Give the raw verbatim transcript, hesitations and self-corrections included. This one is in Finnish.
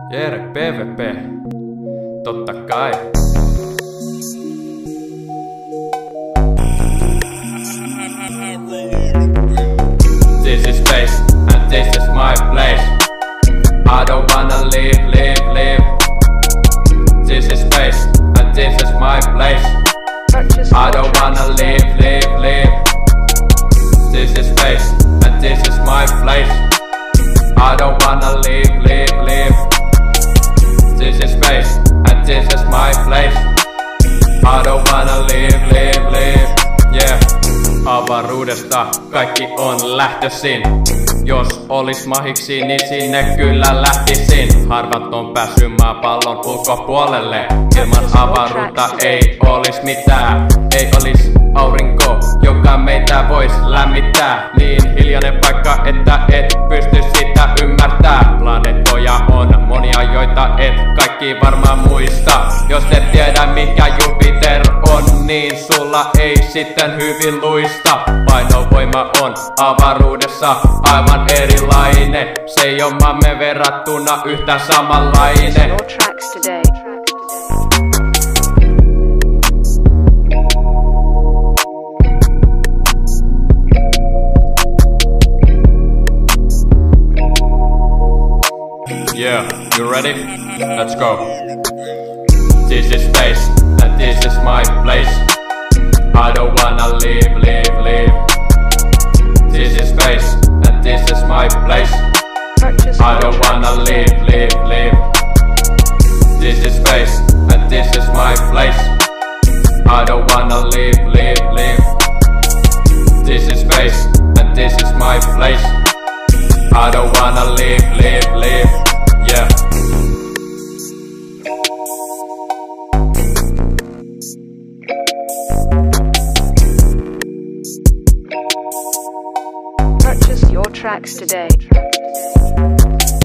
JerePWP, totta kai. This is space and this is my place. I don't wanna leave, leave, leave. This is space and this is my place. I don't wanna leave, leave, leave. This is space and this is my place. I don't wanna leave, leave, leave. This is space and this is my place. I don't wanna leave, leave, leave. Yeah. Avaruudesta kaikki on lähtösin. Jos olis mahiksii, niin sinne kyllä lähtisin. Harvat on päässy maapallon ulkopuolelle. Ilman avaruutta ei olis mitää. Ei olis aurinkoo, joka meitä vois lämmittää. Niin hiljane paikka, että et pystyis sitä ymmärtää. Planeettoja on monia, joita et kaikki varmaan muista. Jos et tiedä mikä Jupiter on, niin sulla ei sitten hyvin luista. Painovoima on avaruudessa aivan erilainen. Se ei oo maamme verrattuna yhtään samanlainen. Yeah, you ready? Let's go. This is space and this is my place. I don't wanna leave, leave, leave. This is space and this is my place. I don't wanna leave, leave, leave. This is space and this is my place. I don't wanna leave, leave, leave. This is space and this is my place. I don't wanna leave, leave, leave. Yeah. Purchase your tracks today.